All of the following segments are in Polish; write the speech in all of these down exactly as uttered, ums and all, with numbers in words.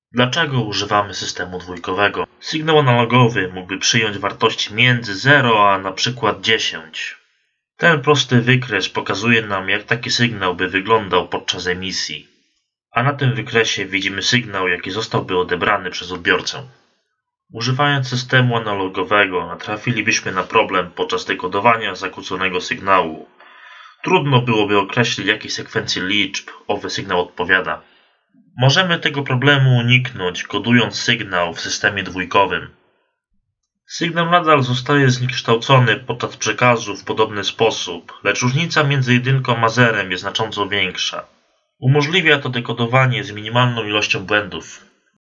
Dlaczego używamy systemu dwójkowego? Sygnał analogowy mógłby przyjąć wartości między zero a na przykład dziesięć. Ten prosty wykres pokazuje nam, jak taki sygnał by wyglądał podczas emisji. A na tym wykresie widzimy sygnał, jaki zostałby odebrany przez odbiorcę. Używając systemu analogowego natrafilibyśmy na problem podczas dekodowania zakłóconego sygnału. Trudno byłoby określić, jakiej sekwencji liczb owy sygnał odpowiada. Możemy tego problemu uniknąć, kodując sygnał w systemie dwójkowym. Sygnał nadal zostaje zniekształcony podczas przekazu w podobny sposób, lecz różnica między jedynką a zerem jest znacząco większa. Umożliwia to dekodowanie z minimalną ilością błędów.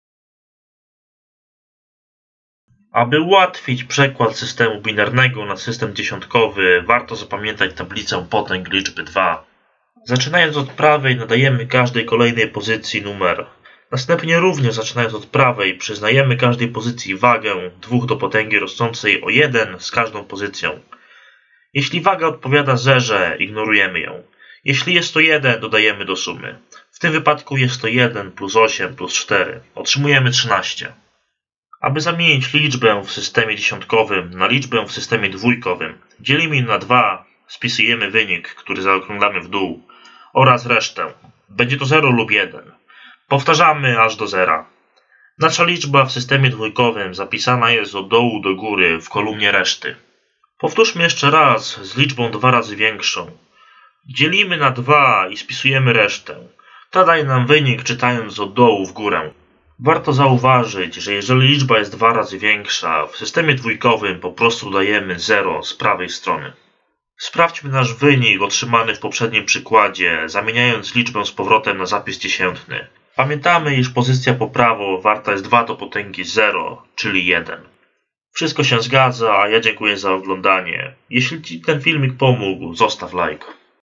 Aby ułatwić przekład systemu binarnego na system dziesiątkowy, warto zapamiętać tablicę potęg liczby dwa. Zaczynając od prawej, nadajemy każdej kolejnej pozycji numer. Następnie również zaczynając od prawej, przyznajemy każdej pozycji wagę dwóch do potęgi rosnącej o jeden z każdą pozycją. Jeśli waga odpowiada zerze, ignorujemy ją. Jeśli jest to jeden, dodajemy do sumy. W tym wypadku jest to jeden plus osiem plus cztery. Otrzymujemy trzynaście. Aby zamienić liczbę w systemie dziesiątkowym na liczbę w systemie dwójkowym, dzielimy na dwa, spisujemy wynik, który zaokrąglamy w dół, oraz resztę. Będzie to zero lub jeden. Powtarzamy aż do zera. Nasza liczba w systemie dwójkowym zapisana jest od dołu do góry w kolumnie reszty. Powtórzmy jeszcze raz z liczbą dwa razy większą. Dzielimy na dwa i spisujemy resztę. Ta daje nam wynik, czytając od dołu w górę. Warto zauważyć, że jeżeli liczba jest dwa razy większa, w systemie dwójkowym po prostu dajemy zero z prawej strony. Sprawdźmy nasz wynik otrzymany w poprzednim przykładzie, zamieniając liczbę z powrotem na zapis dziesiętny. Pamiętamy, iż pozycja po prawo warta jest dwa do potęgi zero, czyli jeden. Wszystko się zgadza, a ja dziękuję za oglądanie. Jeśli Ci ten filmik pomógł, zostaw like.